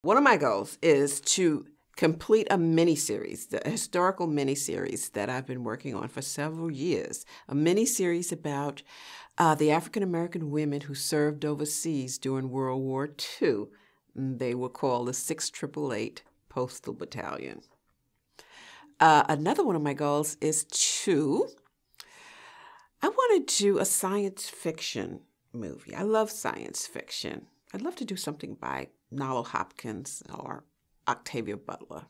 One of my goals is to complete a miniseries, the historical miniseries that I've been working on for several years, a miniseries about the African American women who served overseas during World War II. They were called the 6888 Postal Battalion. Another one of my goals is I want to do a science fiction movie. I love science fiction. I'd love to do something by Nalo Hopkins or Octavia Butler.